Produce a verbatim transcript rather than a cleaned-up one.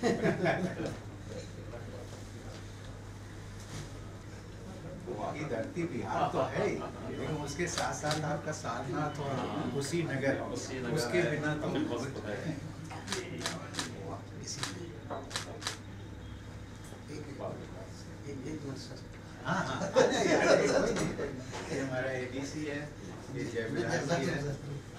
ये धरती बिहार तो है ही, लेकिन उसके साथ साथ आपका सारनाथ और कुशीनगर, उसके बिना तो हाँ हाँ हमारा एडीसी है, ये जयप्रकाश जी है।